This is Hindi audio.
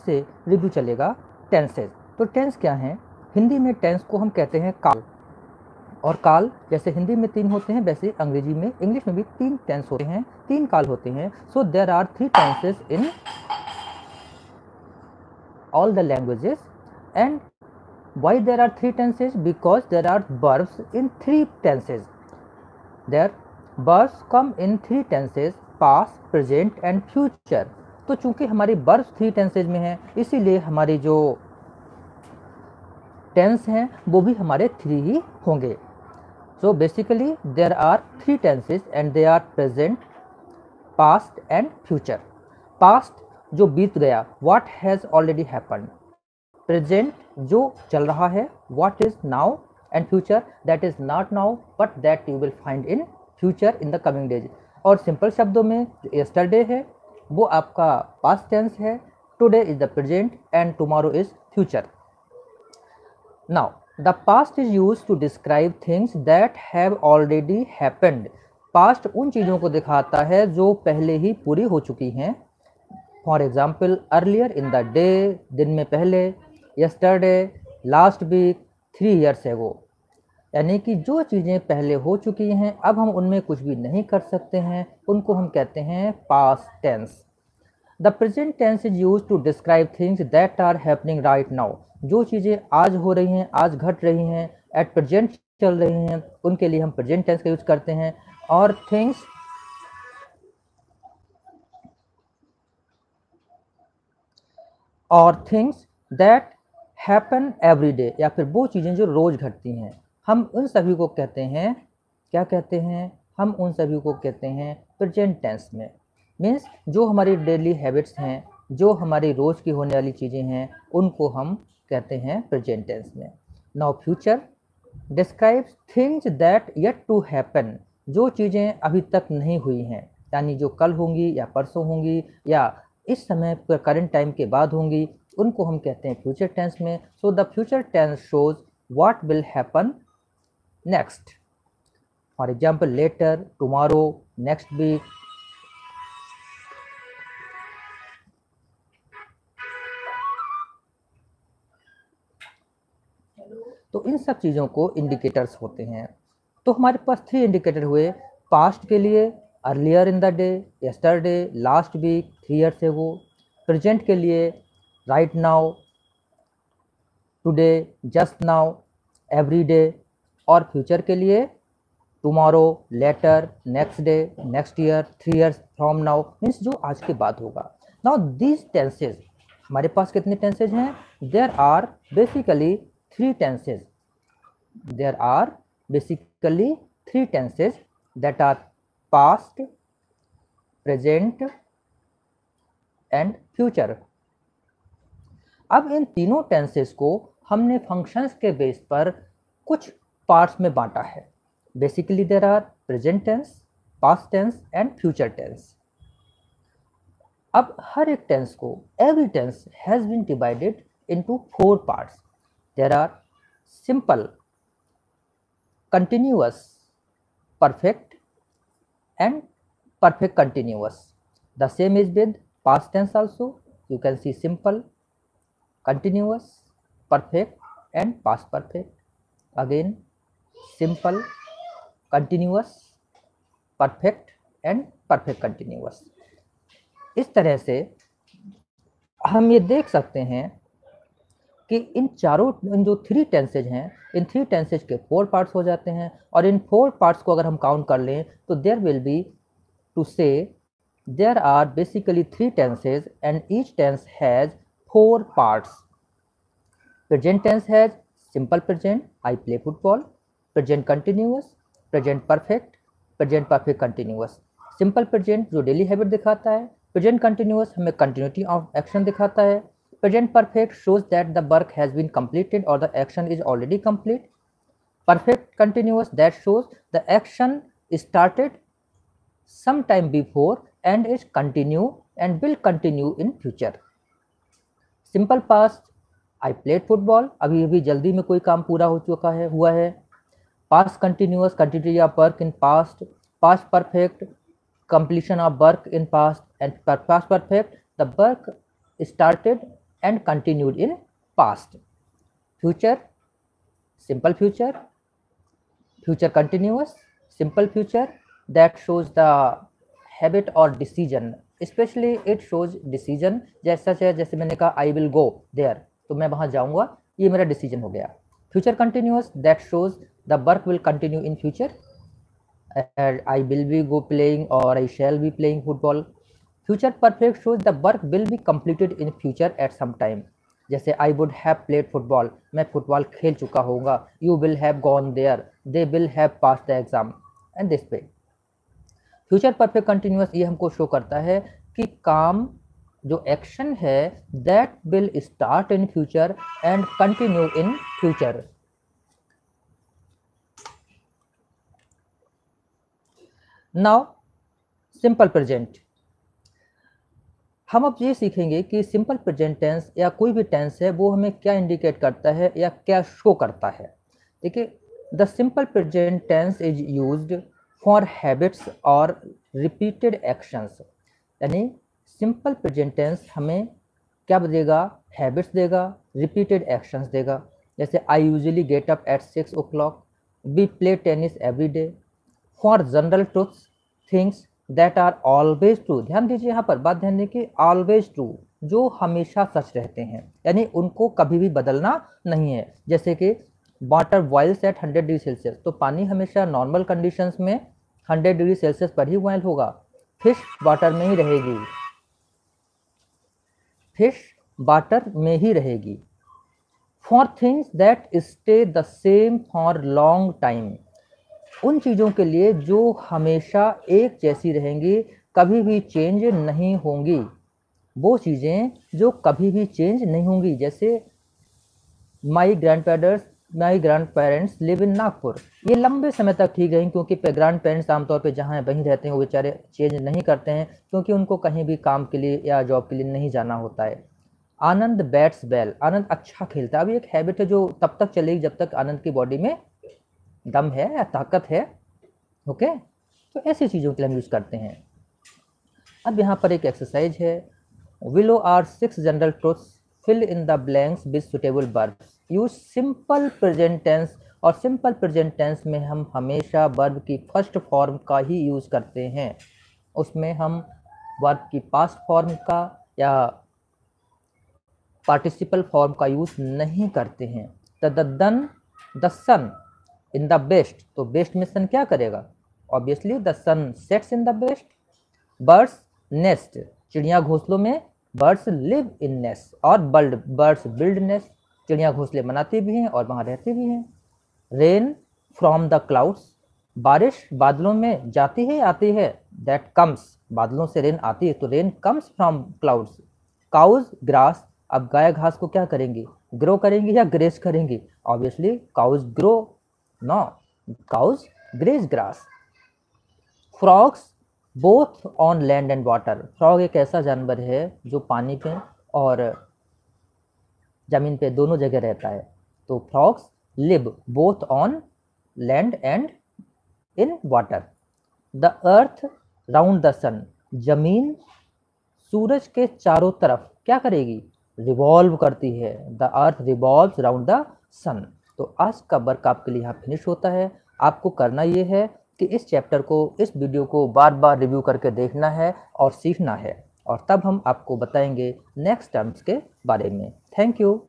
से रिव्यू चलेगा टेंसेज। तो टेंस क्या है? हिंदी में टेंस को हम कहते हैं काल, और काल जैसे हिंदी में 3 होते हैं वैसे अंग्रेजी में, इंग्लिश में भी 3 टेंस होते हैं, 3 काल होते हैं। So there are 3 tenses in all the languages. And why there are 3 tenses? Because there are verbs in 3 tenses. There verbs come in 3 tenses: past, present and future. तो चूंकि हमारे verbs 3 tenses में हैं, इसीलिए हमारे जो tense हैं वो भी हमारे 3 ही होंगे। So basically there are 3 tenses and they are present, past and future. Past जो बीत गया, what has already happened. Present जो चल रहा है, what is now. And future that is not now but that you will find in future in the coming days. और सिंपल शब्दों में जो yesterday है वो आपका past tense है, today is the present and tomorrow is future. Now the past is used to describe things that have already happened. Past उन चीज़ों को दिखाता है जो पहले ही पूरी हो चुकी हैं। For example earlier in the day, दिन में पहले, yesterday, last week, 3 years ago। यानी कि जो चीज़ें पहले हो चुकी हैं अब हम उनमें कुछ भी नहीं कर सकते हैं, उनको हम कहते हैं past tense. The present tense is use to describe things that are happening right now. जो चीज़ें आज हो रही हैं, आज घट रही हैं, एट प्रेजेंट चल रही हैं, उनके लिए हम प्रेजेंट टेंस का यूज करते हैं। और things that happen every day, या फिर वो चीज़ें जो रोज़ घटती हैं, हम उन सभी को कहते हैं, क्या कहते हैं? हम उन सभी को कहते हैं प्रेजेंट टेंस में। मीन्स जो हमारी डेली हैबिट्स हैं, जो हमारी रोज़ की होने वाली चीज़ें हैं, उनको हम कहते हैं प्रेजेंट टेंस में। Now future describes things that yet to happen. जो चीज़ें अभी तक नहीं हुई हैं, यानी जो कल होंगी या परसों होंगी या इस समय पर करंट टाइम के बाद होंगी, उनको हम कहते हैं फ्यूचर टेंस में। So the future tense shows what will happen next. For example later, tomorrow, next week. तो इन सब चीज़ों को इंडिकेटर्स होते हैं। तो हमारे पास 3 इंडिकेटर हुए पास्ट के लिए earlier in the day, yesterday, last week, 3 years ago। Present के लिए right now, today, just now, every day. और फ्यूचर के लिए tomorrow, later, next day, next year, 3 years from now, means जो आज के बाद होगा। नाउ दीज टेंसेज, हमारे पास कितने टेंसेज हैं? There are basically 3 tenses. There are basically 3 tenses that are past, present and future. अब इन तीनों टेंसेस को हमने फंक्शंस के बेस पर कुछ पार्ट्स में बांटा है। Basically there are present tense, past tense and future tense. अब हर एक टेंस को, every tense has been divided into 4 parts. There are simple, continuous, perfect and perfect continuous. The same is with past tense also. You can see simple, continuous, perfect and past perfect. Again simple, continuous, perfect and perfect continuous. इस तरह से हम ये देख सकते हैं कि इन जो 3 टेंसेज हैं, इन 3 टेंसेज के 4 पार्ट्स हो जाते हैं। और इन 4 पार्ट्स को अगर हम काउंट कर लें तो there will be, to say there are basically 3 tenses and each tense has 4 parts. Present tense has simple present, I play football. Present continuous, present perfect, present perfect continuous. Simple present जो डेली हैबिट दिखाता है, प्रेजेंट कंटिन्यूअस हमें कंटिन्यूटी ऑफ एक्शन दिखाता है, present perfect shows that the work has been completed or the action is already complete. Perfect continuous that shows the action started sometime before and is continue and will continue in future. Simple past, I played football, अभी अभी जल्दी में कोई काम पूरा हो चुका है, हुआ है। Past continuous, continuity of work in past. Past perfect, completion of work in past. And past perfect, the work started and continued in past. Future, simple future, future continuous, simple future that shows the habit or decision, especially it shows decision जैसा जैसे मैंने कहा I will go there, तो मैं वहाँ जाऊँगा, ये मेरा decision हो गया. Future continuous that shows the work will continue in future, I will be go playing or I shall be playing football. Future perfect shows the work will be completed in future at some time. जैसे I would have played football, मैं फुटबॉल खेल चुका होऊंगा. You will have gone there, they will have passed the exam, and this way. Future perfect continuous ये हमको शो करता है कि काम जो एक्शन है that will start in future and continue in future. Now simple present. हम अब ये सीखेंगे कि सिंपल प्रेजेंट टेंस या कोई भी टेंस है वो हमें क्या इंडिकेट करता है या क्या शो करता है. देखिए, the simple present tense is used for habits और रिपीटेड एक्शंस. यानी सिंपल प्रेजेंट टेंस हमें क्या देगा, हैबिट्स देगा, रिपीटेड एक्शंस देगा. जैसे I usually get up at 6 o'clock, we play tennis every day. For general truths, things that are always true. ध्यान दीजिए, यहाँ पर बात ध्यान दीजिए कि ऑलवेज ट्रू, जो हमेशा सच रहते हैं, यानी उनको कभी भी बदलना नहीं है. जैसे कि water boils at 100 degree Celsius, तो पानी हमेशा नॉर्मल कंडीशंस में 100 डिग्री सेल्सियस पर ही बॉयल होगा. फिश वाटर में ही रहेगी, फिश वाटर में ही रहेगी. For things that stay the same for long time, उन चीज़ों के लिए जो हमेशा एक जैसी रहेंगी, कभी भी चेंज नहीं होंगी. वो चीज़ें जो कभी भी चेंज नहीं होंगी, जैसे my grandparents live in Nagpur, ये लंबे समय तक ठीक रहेंगे क्योंकि ग्रैंड पेरेंट्स आमतौर पे जहाँ वहीं रहते हैं, वो बेचारे चेंज नहीं करते हैं क्योंकि उनको कहीं भी काम के लिए या जॉब के लिए नहीं जाना होता है. आनंद बैट्स वेल, आनंद अच्छा खेलता है. अब एक हैबिट है जो तब तक चलेगी जब तक आनंद की बॉडी में दम है या ताकत है. ओके, तो ऐसी चीज़ों के लिए हम यूज़ करते हैं. अब यहाँ पर एक एक्सरसाइज है. Below are 6 general truths, fill in the blanks with suitable verbs. Use simple present tense, और सिंपल प्रेजेंट टेंस में हम हमेशा वर्ब की फर्स्ट फॉर्म का ही यूज़ करते हैं. उसमें हम वर्ब की पास्ट फॉर्म का या पार्टिसिपल फॉर्म का यूज़ नहीं करते हैं. The sun in the west, तो बेस्ट में सन क्या करेगा, obviously the sun sets in the west. Birds nest, चिड़िया घोंसलों में. बर्ड्स लिव इन नेस्ट, और बर्ड्स बिल्ड नेस्ट, चिड़िया घोंसले बनाती भी हैं और वहाँ रहती भी हैं. रेन फ्रॉम द क्लाउड्स, बारिश बादलों में जाती है आती है. दैट कम्स, बादलों से रेन आती है तो rain comes from clouds. Cows grass, अब गाय घास को क्या करेंगी, ग्रो करेंगी या ग्रेस करेंगी, obviously cows grow, no cows graze grass. Frogs both on land and water, frog एक ऐसा जानवर है जो पानी पे और जमीन पे दोनों जगह रहता है. तो frogs live both on land and in water. The earth round the sun, जमीन सूरज के चारों तरफ क्या करेगी, रिवॉल्व करती है. The earth revolves round the sun. तो आज का वर्क आपके लिए यहाँ फिनिश होता है. आपको करना ये है कि इस चैप्टर को, इस वीडियो को बार बार रिव्यू करके देखना है और सीखना है, और तब हम आपको बताएंगे नेक्स्ट टर्म्स के बारे में. Thank you.